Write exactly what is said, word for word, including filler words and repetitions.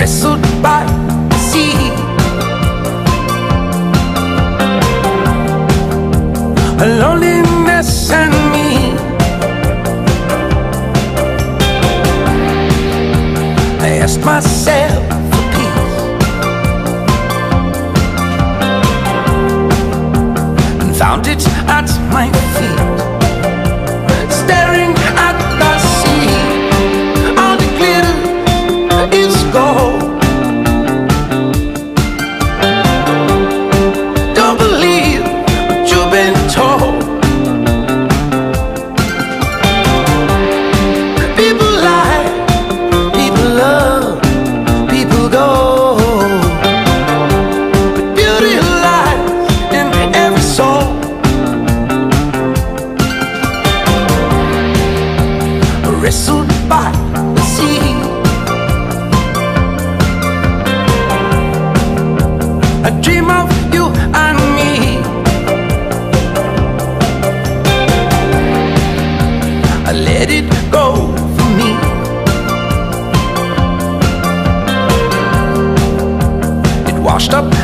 wrestled by the sea. A loneliness and me. I asked myself for peace and found it at my feet, staring at the sea. All the glitter is gold. Don't believe what you've been told. People lie, people love, people go, but beauty lies in every soul. Wrestled by the sea. I dream of you and me. I let it go for me. It washed up